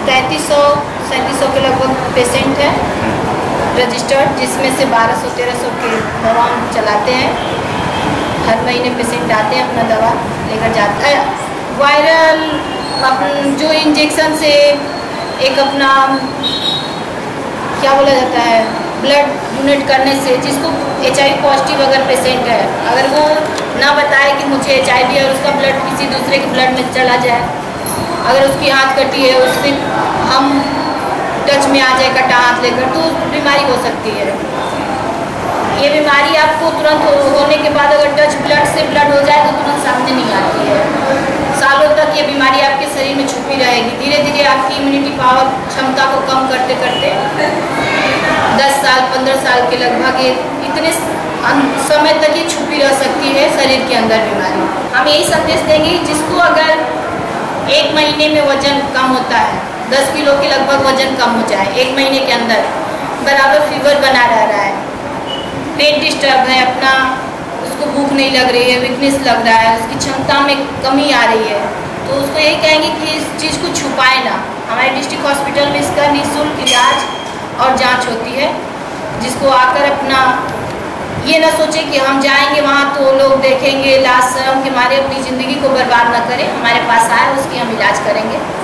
3300-3700 के लगभग पेशेंट है रजिस्टर्ड, जिसमें से 1200-1300 के दवा चलाते हैं। हर महीने पेशेंट आते हैं, अपना दवा लेकर जाता है। वायरल जो इंजेक्शन से एक अपना क्या बोला जाता है, ब्लड डोनेट करने से, जिसको HIV पॉजिटिव अगर पेशेंट है, अगर वो ना बताए कि मुझे HIV है और उसका ब्लड किसी दूसरे के ब्लड में चला जाए, अगर उसकी हाथ कटी है उससे हम टच में आ जाए कटा हाथ लेकर, तो बीमारी हो सकती है। ये बीमारी आपको तुरंत होने के बाद अगर टच ब्लड से ब्लड हो जाए तो तुरंत सामने नहीं आती है। सालों तक ये बीमारी आपके शरीर में छुपी रहेगी। धीरे धीरे आपकी इम्यूनिटी पावर क्षमता को कम करते करते 10 साल 15 साल के लगभग ये इतने समय तक ये छुपी रह सकती है शरीर के अंदर बीमारी। हम यही संदेश देंगे, जिसको अगर 1 महीने में वजन कम होता है, 10 किलो के लगभग वजन कम हो जाए 1 महीने के अंदर, बराबर फीवर बना रह रहा है, पेट डिस्टर्ब है, अपना उसको भूख नहीं लग रही है, वीकनेस लग रहा है, उसकी क्षमता में कमी आ रही है, तो उसको यही कहेंगे कि इस चीज़ को छुपाए ना। हमारे डिस्ट्रिक्ट हॉस्पिटल में इसका निःशुल्क इलाज और जांच होती है, जिसको आकर अपना ये ना सोचे कि हम जाएंगे वहाँ तो लोग देखेंगे, लाज शर्म के मारे अपनी ज़िंदगी को बर्बाद ना करें, हमारे पास आए उसकी हम इलाज करेंगे।